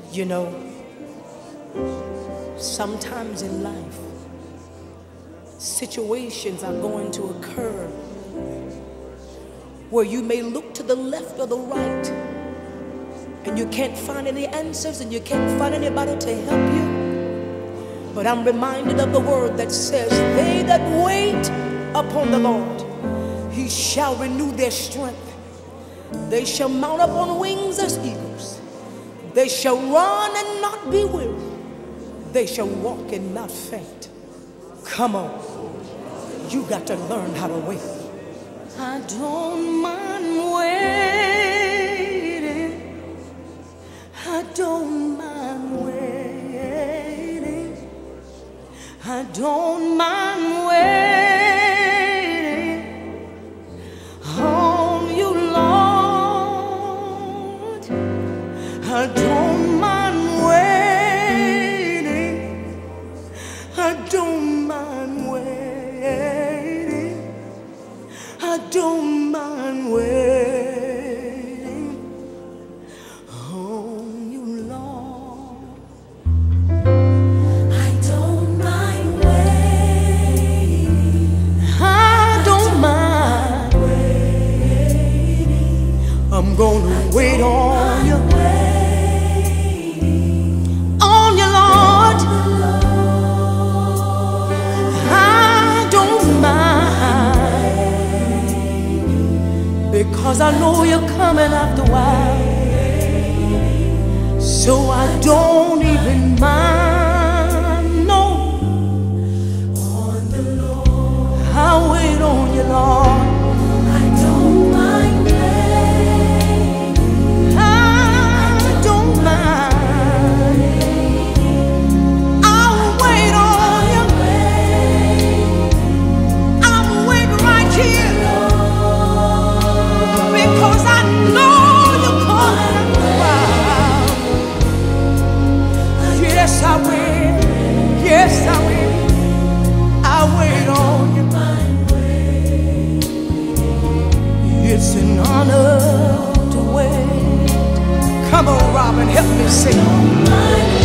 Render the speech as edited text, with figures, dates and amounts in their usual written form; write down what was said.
You know, sometimes in life, situations are going to occur where you may look to the left or the right and you can't find any answers and you can't find anybody to help you. But I'm reminded of the word that says, they that wait upon the Lord, he shall renew their strength. They shall mount up on wings as eagles. They shall run and not be weary. They shall walk and not faint. Come on, you got to learn how to wait. I don't mind waiting. I don't mind waiting. I don't mind waiting on you, Lord. I don't mind waiting. I don't mind waiting. I don't mind waiting on you, Lord. I don't mind waiting. I don't mind waiting. I'm gonna wait on you. On you, Lord. I don't mind, because I know you're coming after a while. So I don't even mind. No, On the Lord. I'll wait on you, Lord. I don't mind waiting. I don't mind. I'll wait on you. I'm waiting right here, because I know you're coming after a while. Yes, I will. Yes, I will. I'll wait on you. It's an honor to wait. Come on, Robin, help me sing.